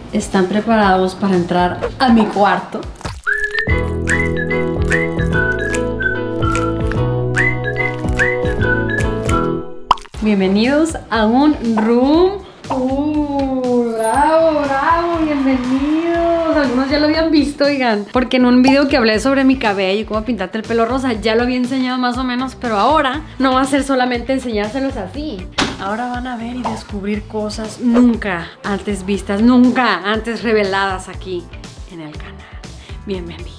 ¿Están preparados para entrar a mi cuarto? Bienvenidos a un room. Bravo, bravo, bienvenidos. Algunos ya lo habían visto, oigan, porque en un video que hablé sobre mi cabello y cómo pintarte el pelo rosa ya lo había enseñado más o menos, pero ahora no va a ser solamente enseñárselos así. Ahora van a ver y descubrir cosas nunca antes vistas, nunca antes reveladas aquí en el canal. Bienvenidos.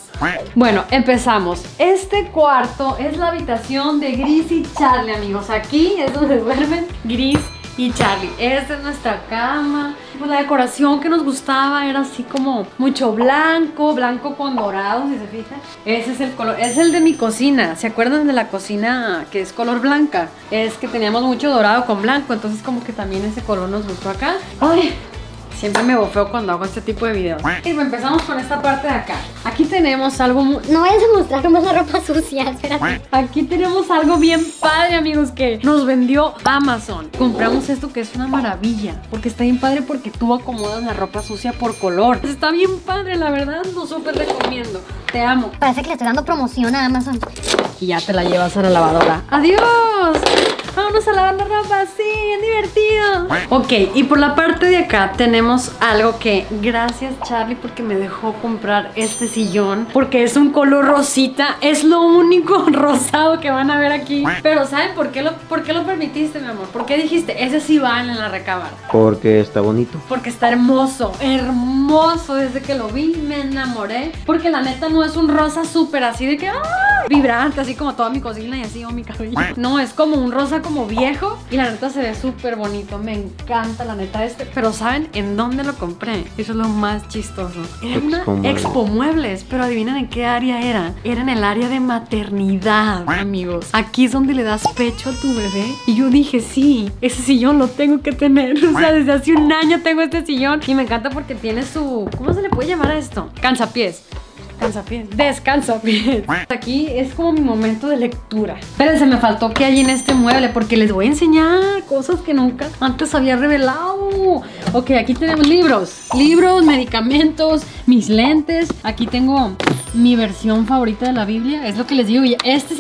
Bueno, empezamos. Este cuarto es la habitación de Gris y Charlie, amigos. Aquí es donde duermen Gris y Charlie. Esta es nuestra cama. Pues la decoración que nos gustaba era así como mucho blanco, blanco con dorado, si se fijan. Ese es el color, es el de mi cocina. ¿Se acuerdan de la cocina que es color blanca? Es que teníamos mucho dorado con blanco, entonces como que también ese color nos gustó acá. Ay, siempre me bofeo cuando hago este tipo de videos. Y empezamos con esta parte de acá. Aquí tenemos algo muy... No vayas a mostrar más la ropa sucia, espérate. Aquí tenemos algo bien padre, amigos, que nos vendió Amazon. Compramos esto que es una maravilla, porque está bien padre porque tú acomodas la ropa sucia por color. Está bien padre, la verdad, lo súper recomiendo. Te amo. Parece que le estoy dando promoción a Amazon. Y ya te la llevas a la lavadora. ¡Adiós! Vámonos a lavar la ropa, sí, es divertido. Ok, y por la parte de acá tenemos algo que, gracias Charlie porque me dejó comprar este sillón, porque es un color rosita, es lo único rosado que van a ver aquí. Pero ¿saben por qué lo permitiste, mi amor? ¿Por qué dijiste, ese sí va en la recámara? Porque está bonito. Porque está hermoso, hermoso. Desde que lo vi me enamoré, porque la neta no es un rosa súper así de que vibrante, así como toda mi cocina y así o mi cabello. No, es como un rosa como viejo y la neta se ve súper bonito. Me encanta la neta este. Pero ¿saben en dónde lo compré? Eso es lo más chistoso. Era una Expo Muebles, pero adivinen en qué área era. Era en el área de maternidad, amigos. Aquí es donde le das pecho a tu bebé. Y yo dije, sí, ese sillón lo tengo que tener. O sea, desde hace un año tengo este sillón y me encanta porque tiene su... ¿cómo se le puede llamar a esto? Cansapiés. Descansapiés. Aquí es como mi momento de lectura. Espérense, me faltó que hay en este mueble porque les voy a enseñar cosas que nunca antes había revelado. Ok, aquí tenemos libros, medicamentos, mis lentes. Aquí tengo mi versión favorita de la Biblia. Es lo que les digo. Y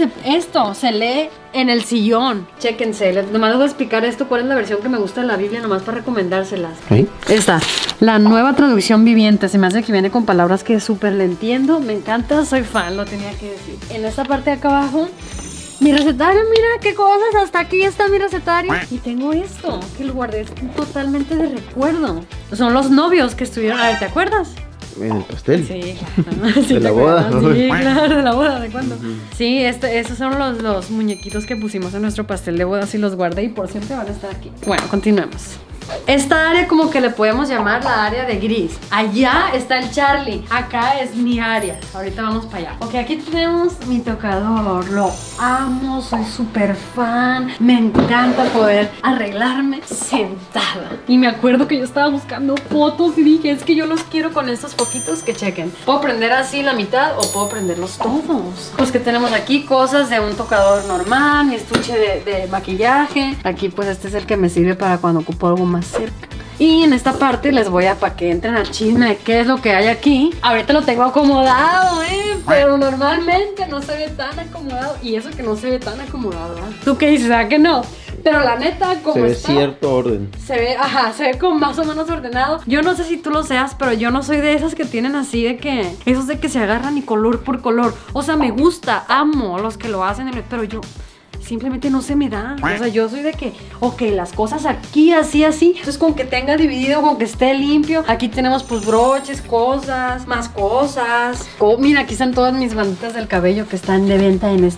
esto se lee en el sillón. Chéquense, nomás les voy a explicar esto. ¿Cuál es la versión que me gusta de la Biblia? Nomás para recomendárselas. ¿Sí? Esta, la nueva traducción viviente. Se me hace que viene con palabras que súper le entiendo. Me encanta, soy fan, lo tenía que decir. En esta parte de acá abajo, mi recetario, mira qué cosas. Hasta aquí está mi recetario. Y tengo esto, que lo guardé totalmente de recuerdo. Son los novios que estuvieron. A ver, ¿te acuerdas? En el pastel. Sí, claro. Sí, de la boda. Sí, claro, de la boda, ¿de cuándo? Sí, esos son los muñequitos que pusimos en nuestro pastel de boda. Así los guardé y por siempre van a estar aquí. Bueno, continuemos. Esta área como que le podemos llamar la área de Gris. Allá está el Charlie. Acá es mi área. Ahorita vamos para allá. Ok, aquí tenemos mi tocador. Lo amo, soy súper fan. Me encanta poder arreglarme sentada. Y me acuerdo que yo estaba buscando fotos y dije, es que yo los quiero con estos foquitos que chequen. Puedo prender así la mitad o puedo prenderlos todos. Pues que tenemos aquí cosas de un tocador normal, mi estuche de maquillaje. Aquí pues este es el que me sirve para cuando ocupo algo más cerca. Y en esta parte les voy a, para que entren al chisme de qué es lo que hay aquí. Ahorita lo tengo acomodado, pero normalmente no se ve tan acomodado. Y eso que no se ve tan acomodado, ¿eh? ¿Tú qué dices? ¿Ah que no? Pero la neta, como se ve está, cierto orden. Se ve como más o menos ordenado. Yo no sé si tú lo seas, pero yo no soy de esas que tienen así de que... esos de que se agarran y color por color. O sea, me gusta, amo los que lo hacen, pero yo... simplemente no se me da. O sea, yo soy de que, ok, las cosas aquí, así, así. Entonces, con que tenga dividido, con que esté limpio. Aquí tenemos, pues, broches, cosas, más cosas. Mira, aquí están todas mis banditas del cabello que están de venta en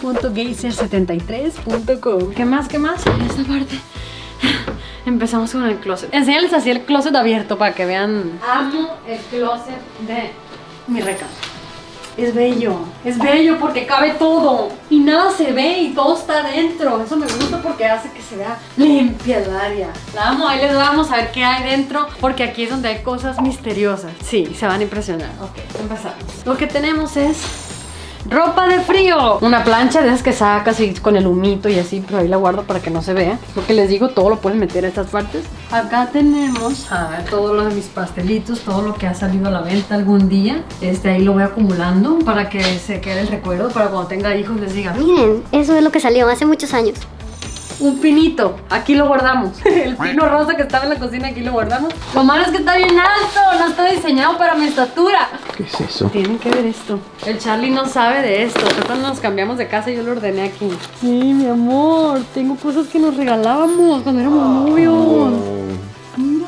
store.geyser73.com. ¿Qué más? ¿Qué más? En esta parte empezamos con el closet. Enséñales así el closet abierto para que vean. Amo el closet de mi recámara. Es bello porque cabe todo y nada se ve y todo está dentro. Eso me gusta porque hace que se vea limpia el área. La amo, ahí les vamos a ver qué hay dentro, porque aquí es donde hay cosas misteriosas. Sí, se van a impresionar. Ok, empezamos. Lo que tenemos es Ropa de frío. Una plancha de esas que sacas y con el humito y así, pero ahí la guardo para que no se vea. Lo que les digo, todo lo pueden meter a estas partes. Acá tenemos todo lo de mis pastelitos, todo lo que ha salido a la venta algún día. Ahí lo voy acumulando para que se quede el recuerdo, para cuando tenga hijos les diga: Miren, eso es lo que salió hace muchos años. un pinito, aquí lo guardamos. El pino rosa que estaba en la cocina, aquí lo guardamos. Lo malo es que está bien alto, no está diseñado para mi estatura. ¿Qué es eso? Tienen que ver esto. El Charlie no sabe de esto. Cuando nos cambiamos de casa yo lo ordené aquí. Sí, mi amor, tengo cosas que nos regalábamos cuando éramos novios. Oh. Mira.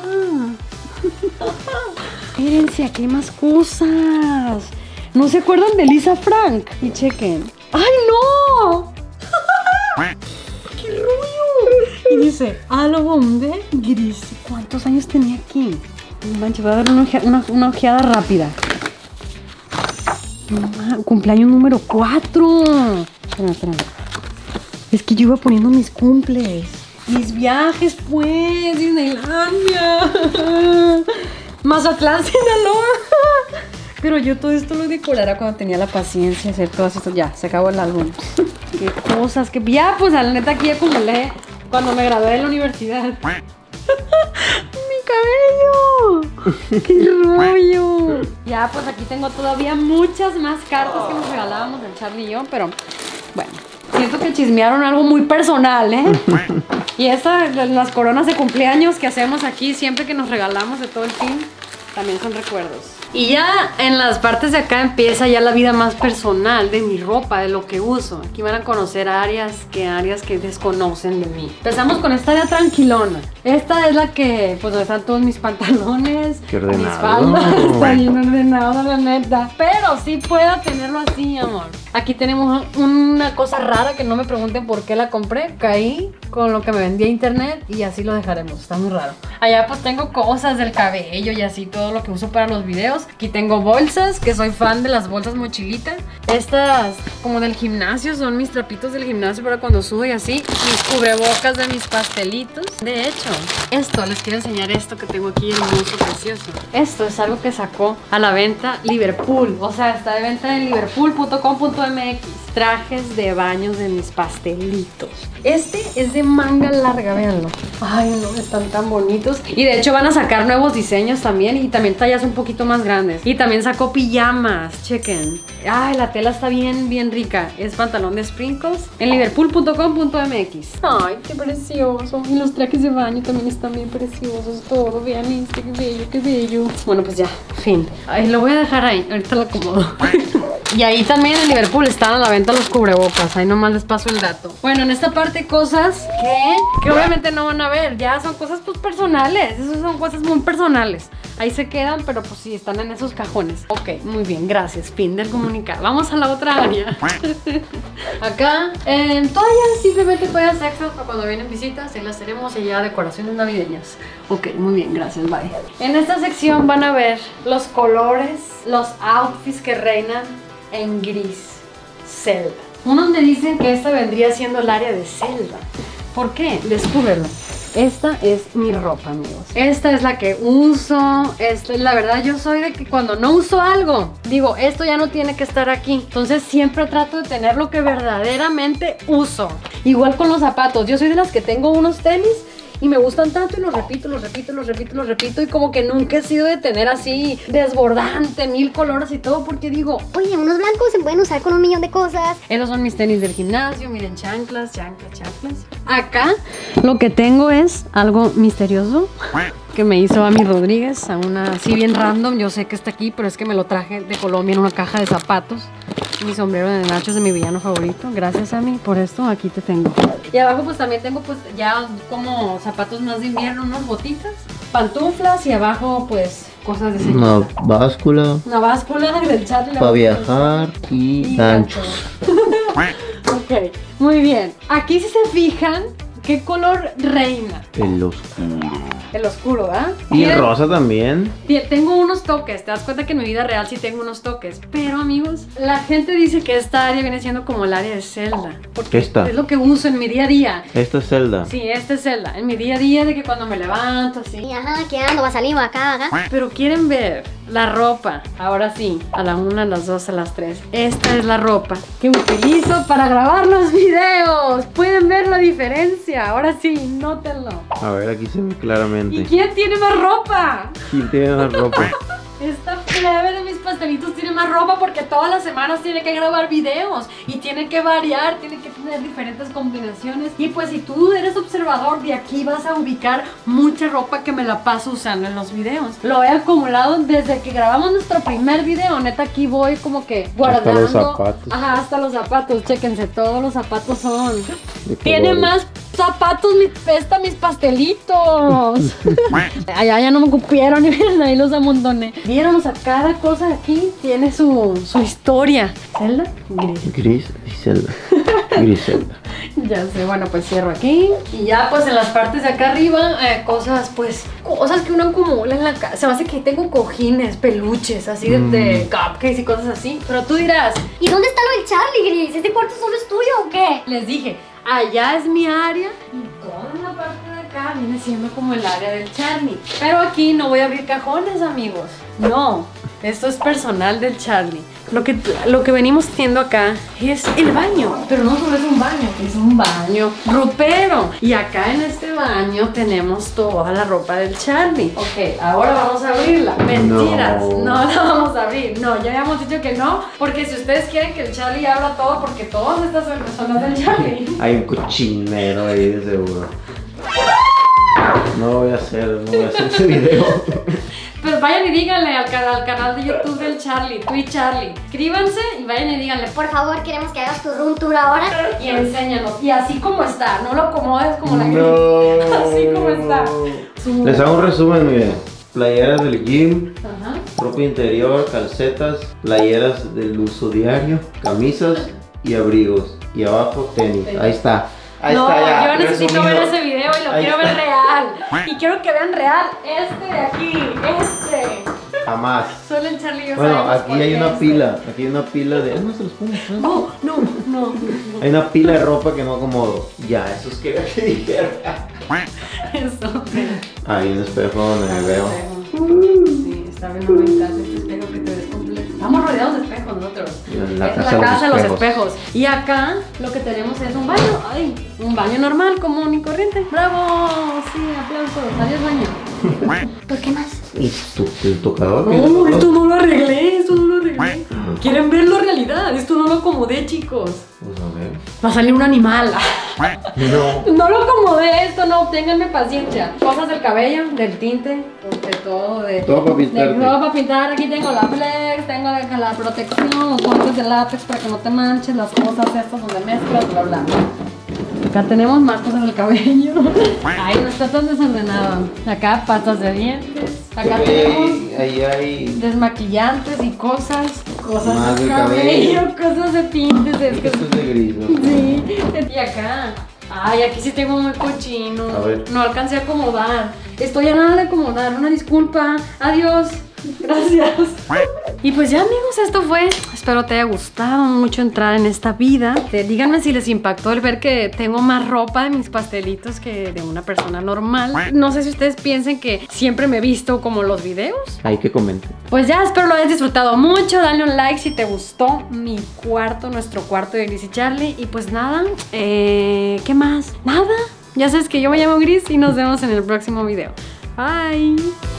Espérense, aquí hay más cosas. ¿No se acuerdan de Lisa Frank? Y chequen. ¡Ay, no! ¡Qué rollo! Y dice, álbum de gris. ¿Cuántos años tenía aquí? Manche, voy a dar una ojeada rápida. Cumpleaños número 4. Espérame. Es que yo iba poniendo mis cumples. Mis viajes, pues. Disneylandia. Mazatlán, Sinaloa. Pero yo todo esto lo decorara cuando tenía la paciencia de hacer todo esto. Ya, se acabó el álbum. Qué cosas, que ya, pues, a la neta aquí acumulé cuando me gradué de la universidad. ¡Mi cabello! ¡Qué rollo! Ya, pues aquí tengo todavía muchas más cartas que nos regalábamos el Charlie y yo, pero bueno, siento que chismearon algo muy personal, ¿eh? Y las coronas de cumpleaños que hacemos aquí siempre que nos regalamos de todo el fin, también son recuerdos. Y ya en las partes de acá empieza ya la vida más personal de mi ropa, de lo que uso. Aquí van a conocer áreas que desconocen de mí. Empezamos con esta área tranquilona. Esta es la que, pues, donde están todos mis pantalones, Qué ordenado. mis faldas. Está bien ordenado, la neta. Pero sí puedo tenerlo así, amor. Aquí tenemos una cosa rara que no me pregunten por qué la compré. Caí con lo que me vendía internet y así lo dejaremos. Está muy raro. Allá pues tengo cosas del cabello y así todo lo que uso para los videos. Aquí tengo bolsas, que soy fan de las bolsas mochilita. Estas como del gimnasio, son mis trapitos del gimnasio para cuando subo y así. Mis cubrebocas de mis pastelitos. De hecho, les quiero enseñar esto que tengo aquí, hermoso, precioso. Esto es algo que sacó a la venta Liverpool. O sea, está de venta en liverpool.com.mx. Trajes de baños de mis pastelitos. Este es de manga larga, véanlo. Ay, no, están tan bonitos. Y de hecho van a sacar nuevos diseños también. Y también tallas un poquito más grandes. Y también sacó pijamas, chequen. Ay, la tela está bien, bien rica. Es pantalón de sprinkles en liverpool.com.mx. Ay, qué precioso. Y los trajes de baño también están bien preciosos. Todo, vean este, qué bello, qué bello. Bueno, pues ya, fin. Ay, lo voy a dejar ahí, ahorita lo acomodo. Y ahí también en Liverpool están a la venta los cubrebocas. Ahí nomás les paso el dato. Bueno, en esta parte cosas que obviamente no van a ver. Ya son cosas pues personales. Esas son cosas muy personales. Ahí se quedan, pero pues sí, están en esos cajones. Ok, muy bien, gracias. Fin del comunicado. Vamos a la otra área. Acá, toallas, simplemente toallas extras para cuando vienen visitas. Ahí las tenemos y ya decoraciones navideñas. Ok, muy bien, gracias, bye. En esta sección van a ver los colores, los outfits que reinan en gris Zelda. Unos me dicen que esta vendría siendo el área de Zelda. ¿Por qué? Descúbrelo. Esta es mi ropa, amigos. Esta es la que uso. La verdad, yo soy de que cuando no uso algo, digo, esto ya no tiene que estar aquí. Entonces siempre trato de tener lo que verdaderamente uso. Igual con los zapatos. Yo soy de las que tengo unos tenis y me gustan tanto y los repito y como que nunca he sido de tener así desbordante, 1000 colores y todo, porque digo, Oye, unos blancos se pueden usar con 1.000.000 de cosas. esos son mis tenis del gimnasio, miren, chanclas. Acá lo que tengo es algo misterioso que me hizo Ami Rodríguez, a una así bien random. Yo sé que está aquí, pero es que me lo traje de Colombia en una caja de zapatos. Mi sombrero de nachos de mi villano favorito. Gracias, Ami, por esto. Aquí te tengo. Y abajo pues también tengo pues ya como zapatos más de invierno, unas botitas, pantuflas y abajo pues cosas de señora. Una báscula Una báscula del Charlie. para viajar y ganchos. Ok, muy bien. Aquí si se fijan, ¿qué color reina? El oscuro. El oscuro, ¿ah? Y el rosa también. Tengo unos toques, te das cuenta que en mi vida real sí tengo unos toques. Pero amigos, la gente dice que esta área viene siendo como el área de Zelda. Porque Esta. es lo que uso en mi día a día. Esta es Zelda. Sí, este es Zelda. En mi día a día de que cuando me levanto así. Y ajá, ¿qué ando? Va a salir, va acá. Pero quieren ver La ropa, ahora sí, a la 1, a las 2, a las 3. Esta es la ropa que utilizo para grabar los videos. Pueden ver la diferencia, ahora sí, nótenlo. A ver, aquí se ve claramente. ¿Y quién tiene más ropa? ¿Quién tiene más ropa? Esta plebe de mis pastelitos tiene más ropa porque todas las semanas tiene que grabar videos y tiene que variar, tiene que tener diferentes combinaciones. Y pues si tú eres observador, de aquí vas a ubicar mucha ropa que me la paso usando en los videos. Lo he acumulado desde que grabamos nuestro primer video. Neta, aquí voy como que guardando. Hasta los zapatos. Ajá, hasta los zapatos. Chéquense, todos los zapatos son. De Tiene colores. más zapatos mis pastelitos. Allá ya no me cupieron y miren, ahí los amontoné. Vieron, o sea, cada cosa aquí tiene su historia. ¿Zelda? Gris. Gris y Zelda. Griselda. Ya sé, bueno, pues cierro aquí. Y ya pues en las partes de acá arriba, cosas que uno acumula en la casa. Se me hace que tengo cojines, peluches, así de cupcakes y cosas así. Pero tú dirás, ¿Y dónde está lo del Charlie, Gris? ¿Este cuarto solo es tuyo o qué? les dije, allá es mi área y toda la parte de acá viene siendo como el área del Charlie. Pero aquí no voy a abrir cajones, amigos. No, esto es personal del Charlie. Lo que venimos teniendo acá es el baño. Pero no solo es un baño ropero. Y acá en este baño tenemos toda la ropa del Charlie. Ok, ahora vamos a abrirla. Mentiras, no la vamos a abrir. No, ya habíamos dicho que no. Porque si ustedes quieren que el Charlie abra todo, porque todas estas son las del Charlie. Hay un cochinero ahí de seguro. No voy a hacer ese video. Pues vayan y díganle al canal de YouTube del Charlie, tú y Charlie. Escríbanse y vayan y díganle, Por favor, queremos que hagas tu room tour ahora. y enséñanos. Y así como está, no lo acomodes como la No. Así como está. Les hago un resumen, miren. Playeras del gym, Ajá. ropa interior, calcetas, playeras del uso diario, camisas y abrigos. Y abajo tenis. Ahí está. Ahí No, está ya. yo necesito resumido. ver ese video y lo Ahí quiero está. ver real. Y quiero que vean real este de aquí, este. Jamás. Solo el Charlie y yo Bueno, sabemos aquí por hay qué una este. pila. Aquí hay una pila de. No se los pongo. No, no. Hay una pila de ropa que no acomodo. Ya, eso es que dijera. Eso. Hay un espejo donde me veo. Sí, está bien, me encanta este espejo que te ves completo. Estamos rodeados de espejos nosotros. La Esta es casa la de los casa de los espejos. espejos. Y acá lo que tenemos es un baño. Ay, un baño normal, común y corriente. ¡Bravo! Sí, aplausos. Adiós, baño. ¿Por qué más? ¿Y el tocador? No, esto no lo arreglé, ¿Quieren verlo en realidad? Esto no lo acomodé, chicos. Pues a ver. Va a salir un animal. No. No lo acomodé, esto no, ténganme paciencia. Cosas del cabello, del tinte, de todo, Todo para pintarte. todo para pintar. Aquí tengo la flex, tengo la protección, los guantes de látex para que no te manches, las cosas estas donde mezclas, bla bla. Acá tenemos más cosas del cabello. Ay, no está tan desordenado. Acá pastas de dientes. Acá tenemos Ahí hay. desmaquillantes y cosas Más del de cabello, cabello. cosas de tintes. Es que Esto es de gris, ¿no? sí, y acá. Ay, aquí sí tengo muy cochino. A ver. No alcancé a acomodar. Estoy a nada de acomodar. Una disculpa. Adiós. Gracias. Y pues ya, amigos, esto fue. Espero te haya gustado mucho entrar en esta vida. Díganme si les impactó el ver que tengo más ropa de mis pastelitos que de una persona normal. No sé si ustedes piensen que siempre me he visto como los videos. Hay que comentar. Pues ya, espero lo hayas disfrutado mucho. Dale un like si te gustó mi cuarto, nuestro cuarto de Gris y Charlie. Y pues nada, ¿qué más? Nada. Ya sabes que yo me llamo Gris y nos vemos en el próximo video. Bye.